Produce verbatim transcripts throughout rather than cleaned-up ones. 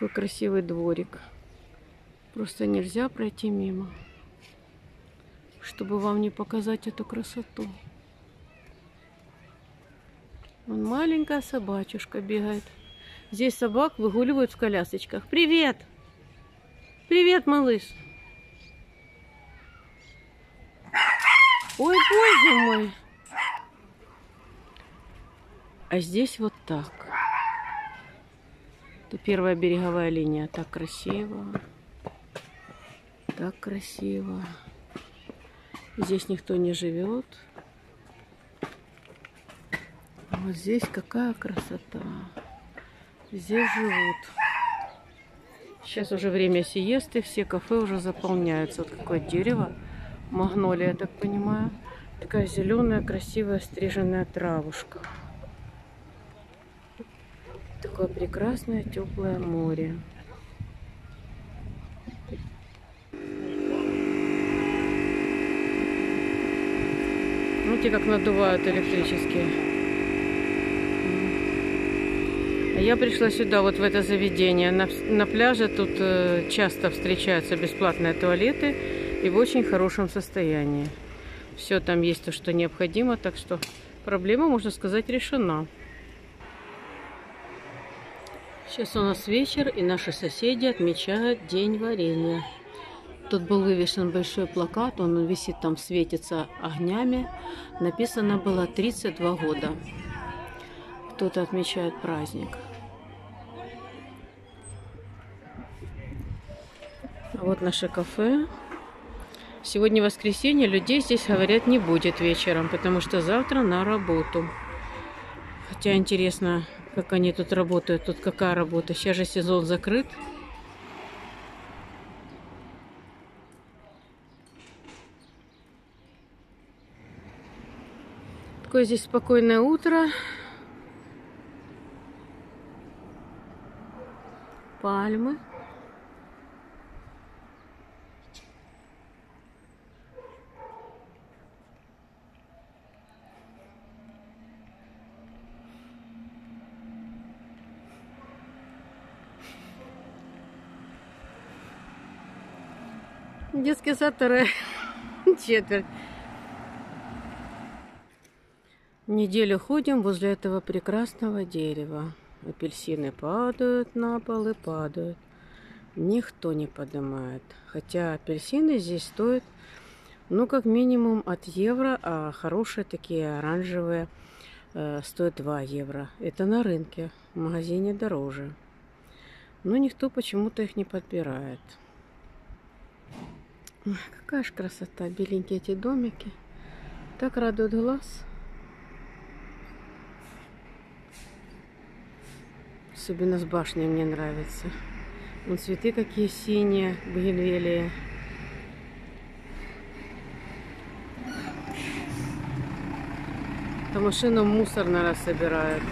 Какой красивый дворик. Просто нельзя пройти мимо, чтобы вам не показать эту красоту. Вон маленькая собачушка бегает. Здесь собак выгуливают в колясочках. Привет! Привет, малыш! Ой, боже мой! А здесь вот так. Это первая береговая линия. Так красиво. Так красиво. Здесь никто не живет. Вот здесь какая красота. Здесь живут. Сейчас уже время сиесты. Все кафе уже заполняются. Вот какое дерево. Магнолия, я так понимаю. Такая зеленая, красивая, стриженная травушка. Такое прекрасное, теплое море. Видите, как надувают электрические. А я пришла сюда, вот в это заведение. На, на пляже тут э, часто встречаются бесплатные туалеты и в очень хорошем состоянии. Все там есть то, что необходимо, так что проблема, можно сказать, решена. Сейчас у нас вечер, и наши соседи отмечают День варенья. Тут был вывешен большой плакат, он висит там, светится огнями. Написано было тридцать два года. Кто-то отмечает праздник. А вот наше кафе. Сегодня воскресенье, людей здесь, говорят, не будет вечером, потому что завтра на работу. Хотя интересно, как они тут работают. Тут какая работа? Сейчас же сезон закрыт. Такое здесь спокойное утро. Пальмы. Детский сад, вторая четверть. Неделю ходим возле этого прекрасного дерева. Апельсины падают на пол и падают. Никто не поднимает. Хотя апельсины здесь стоят, ну, как минимум от евро, а хорошие такие оранжевые э, стоят два евро. Это на рынке. В магазине дороже. Но никто почему-то их не подбирает. Ой, какая же красота. Беленькие эти домики. Так радует глаз. Особенно с башней мне нравится. Вон цветы какие синие, бугенвилии. Эту машину мусор, наверное, собирают.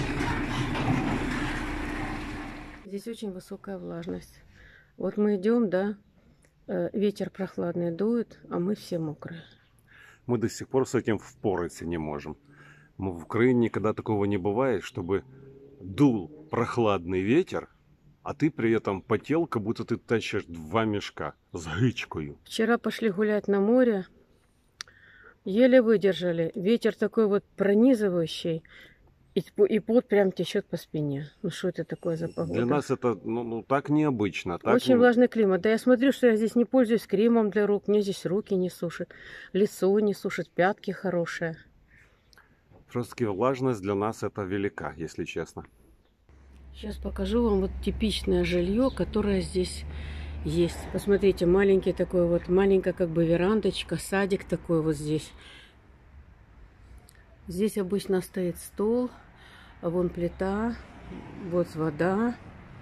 Здесь очень высокая влажность. Вот мы идем, да, ветер прохладный дует, а мы все мокрые. Мы до сих пор с этим впораться не можем. Мы в Украине никогда такого не бывает, чтобы дул прохладный ветер, а ты при этом потел, как будто ты тащишь два мешка с гычкою. Вчера пошли гулять на море, еле выдержали. Ветер такой вот пронизывающий, и, и пот прям течет по спине. Ну что это такое за погода? Для нас это ну, ну, так необычно. Так Очень не... влажный климат. Да я смотрю, что я здесь не пользуюсь кремом для рук. Мне здесь руки не сушат, лицо не сушит, пятки хорошие. Просто влажность для нас это велика, если честно. Сейчас покажу вам вот типичное жилье, которое здесь есть. Посмотрите, маленький такой вот, маленькая как бы верандочка, садик такой вот здесь. Здесь обычно стоит стол, а вон плита, вот вода.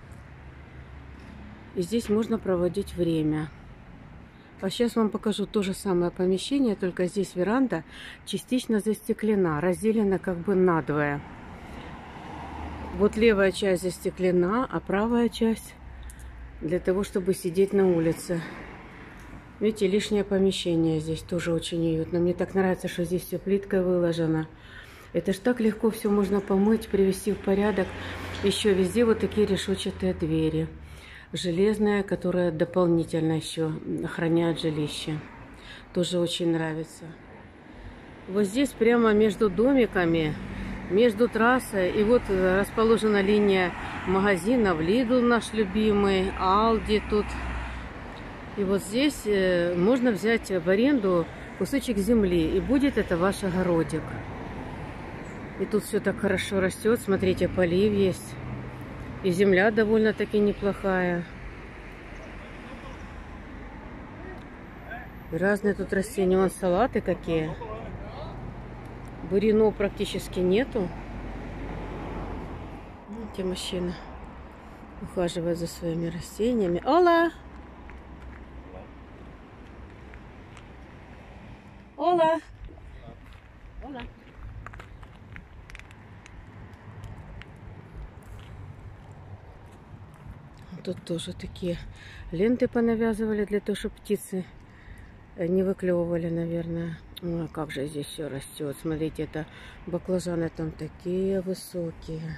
И здесь можно проводить время. А сейчас вам покажу то же самое помещение, только здесь веранда частично застеклена, разделена как бы надвое. Вот левая часть застеклена, а правая часть для того, чтобы сидеть на улице. Видите, лишнее помещение здесь тоже очень уютно. Мне так нравится, что здесь все плиткой выложено. Это ж так легко все можно помыть, привести в порядок. Еще везде вот такие решетчатые двери. Железные, которые дополнительно еще охраняют жилище. Тоже очень нравится. Вот здесь прямо между домиками, между трассой, и вот расположена линия магазинов. Lidl наш любимый, Aldi тут. И вот здесь можно взять в аренду кусочек земли, и будет это ваш огородик. И тут все так хорошо растет. Смотрите, полив есть. И земля довольно-таки неплохая. И разные тут растения. Вон салаты какие. Буряно практически нету. Видите, мужчина ухаживает за своими растениями. Ола! Ола! Ола! Тут тоже такие ленты понавязывали для того, чтобы птицы не выклевывали, наверное. Ой, как же здесь все растет. Смотрите, это баклажаны там такие высокие.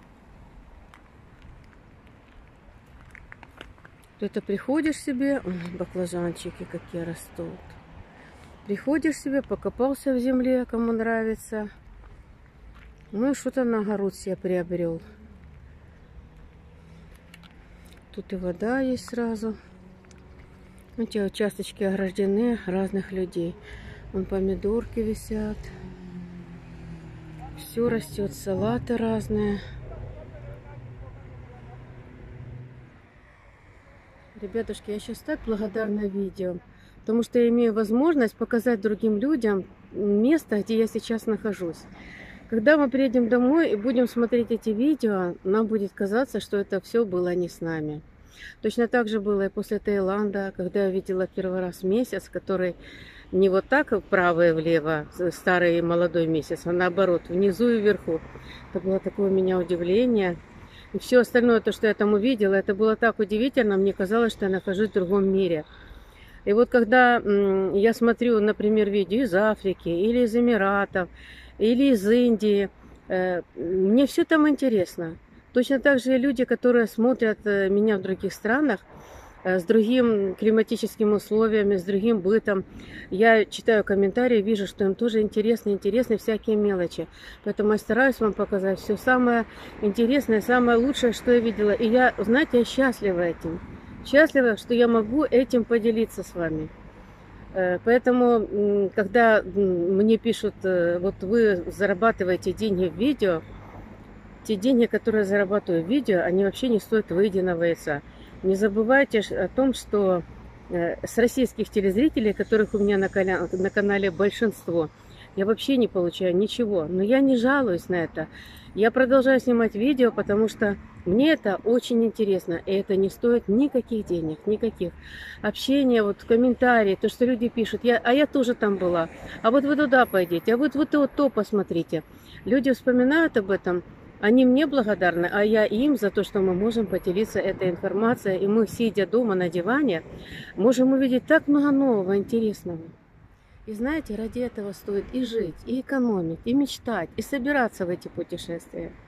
Это приходишь себе, ой, баклажанчики какие растут. Приходишь себе, покопался в земле, кому нравится. Ну и что-то на огород себе приобрел. Тут и вода есть сразу. Эти участочки ограждены разных людей. Вон помидорки висят. Все растет, салаты разные. Ребятушки, я сейчас так благодарна видео, потому что я имею возможность показать другим людям место, где я сейчас нахожусь. Когда мы приедем домой и будем смотреть эти видео, нам будет казаться, что это все было не с нами. Точно так же было и после Таиланда, когда я видела первый раз месяц, который не вот так вправо и влево, старый и молодой месяц, а наоборот, внизу и вверху. Это было такое у меня удивление. И все остальное, то, что я там увидела, это было так удивительно, мне казалось, что я нахожусь в другом мире. И вот когда я смотрю, например, видео из Африки или из Эмиратов, или из Индии. Мне все там интересно. Точно так же и люди, которые смотрят меня в других странах, с другим климатическими условиями, с другим бытом. Я читаю комментарии, вижу, что им тоже интересно, интересны всякие мелочи. Поэтому я стараюсь вам показать все самое интересное, самое лучшее, что я видела. И я, знаете, я счастлива этим. Счастлива, что я могу этим поделиться с вами. Поэтому, когда мне пишут, вот вы зарабатываете деньги в видео, те деньги, которые я зарабатываю в видео, они вообще не стоят выеденного яйца. Не забывайте о том, что с российских телезрителей, которых у меня на канале, на канале большинство, я вообще не получаю ничего. Но я не жалуюсь на это. Я продолжаю снимать видео, потому что мне это очень интересно. И это не стоит никаких денег, никаких. Общения, вот комментарии, то, что люди пишут. Я, а я тоже там была. А вот вы туда пойдите, а вот, вот, вот то посмотрите. Люди вспоминают об этом. Они мне благодарны, а я им за то, что мы можем поделиться этой информацией. И мы, сидя дома на диване, можем увидеть так много нового, интересного. И знаете, ради этого стоит и жить, и экономить, и мечтать, и собираться в эти путешествия.